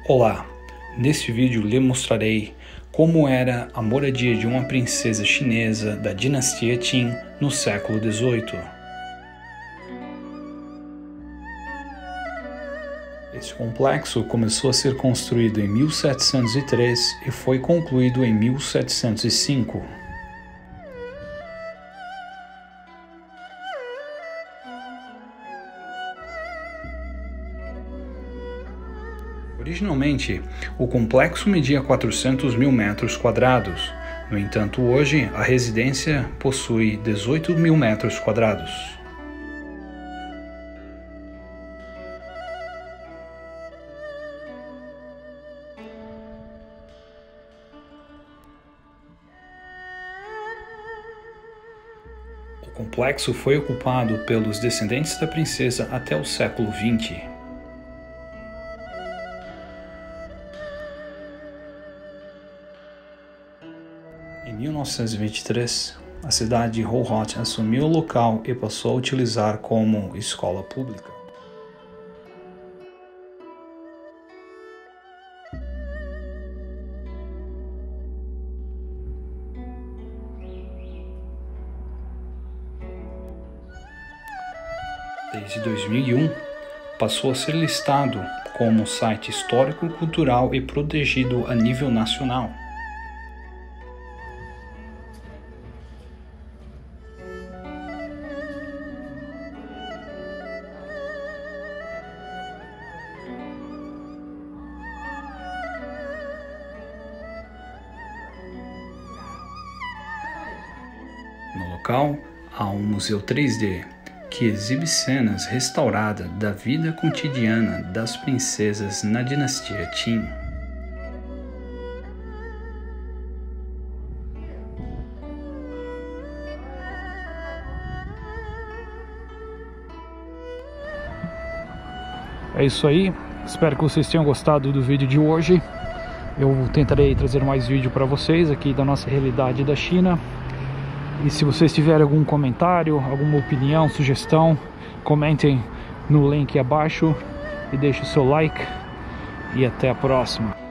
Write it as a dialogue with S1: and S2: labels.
S1: Olá, neste vídeo lhe mostrarei como era a moradia de uma princesa chinesa da dinastia Qin no século XVIII. Este complexo começou a ser construído em 1703 e foi concluído em 1705. Originalmente, o complexo media 400 mil metros quadrados. No entanto, hoje, a residência possui 18 mil metros quadrados. O complexo foi ocupado pelos descendentes da princesa até o século XX. Em 1923, a cidade de Hohhot assumiu o local e passou a utilizar como escola pública. Desde 2001, passou a ser listado como site histórico-cultural e protegido a nível nacional. No local, há um museu 3D que exibe cenas restauradas da vida cotidiana das princesas na dinastia Qin.
S2: É isso aí, espero que vocês tenham gostado do vídeo de hoje. Eu tentarei trazer mais vídeo para vocês aqui da nossa realidade da China. E se vocês tiverem algum comentário, alguma opinião, sugestão, comentem no link abaixo e deixe o seu like. E até a próxima.